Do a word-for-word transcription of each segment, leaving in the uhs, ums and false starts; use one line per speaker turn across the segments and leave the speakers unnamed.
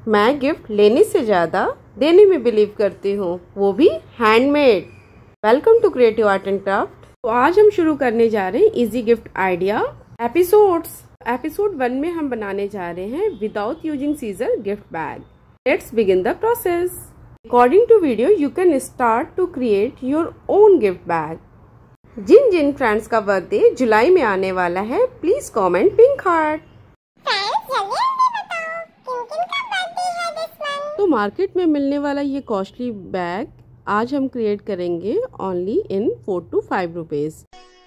मैं गिफ्ट लेने से ज़्यादा देने में बिलीव करती हूँ, वो भी handmade. Welcome to creative art and craft. तो आज हम शुरू करने जा रहे हैं easy gift idea episodes. Episode one में हम बनाने जा रहे हैं without using scissor gift bag. Let's begin the process. According to video you can start to create your own gift bag. जिन जिन फ्रेंड्स का बर्थडे जुलाई में आने वाला है, प्लीज कमेंट पिंक हार्ट। तो मार्केट में मिलने वाला ये कॉस्टली बैग आज हम क्रिएट करेंगे only in four to five rupees.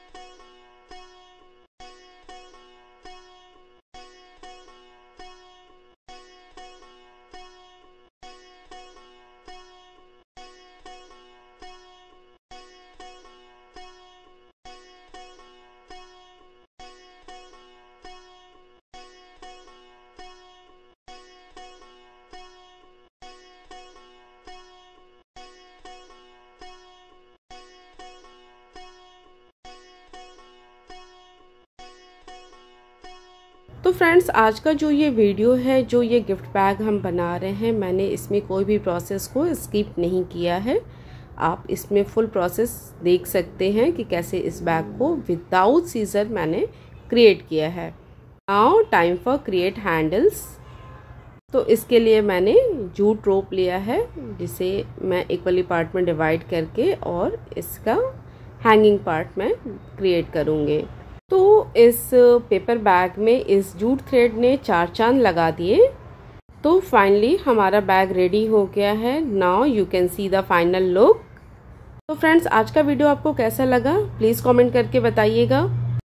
तो फ्रेंड्स, आज का जो ये वीडियो है, जो ये गिफ्ट बैग हम बना रहे हैं, मैंने इसमें कोई भी प्रोसेस को स्किप नहीं किया है। आप इसमें फुल प्रोसेस देख सकते हैं कि कैसे इस बैग को विदाउट सीजर मैंने क्रिएट किया है। Now time for create handles. तो इसके लिए मैंने जूट रोप लिया है, जिसे मैं इक्वली पार्ट में डिवाइड करके और इसका हैंगिंग पार्ट में क्रिएट करूँगी। तो इस पेपर बैग में इस जूट थ्रेड ने चार चांद लगा दिए। तो फाइनली हमारा बैग रेडी हो गया है। Now you can see the final look. तो फ्रेंड्स, आज का वीडियो आपको कैसा लगा प्लीज कमेंट करके बताइएगा।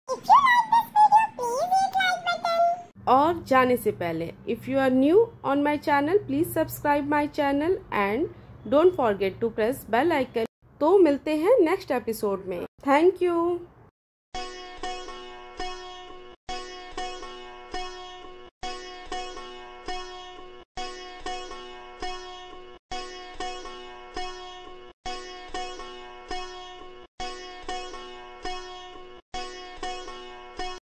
और जाने से पहले, if you are new on my channel, please subscribe my channel and don't forget to press bell icon. तो मिलते हैं नेक्स्ट एपिसोड में। Thank you.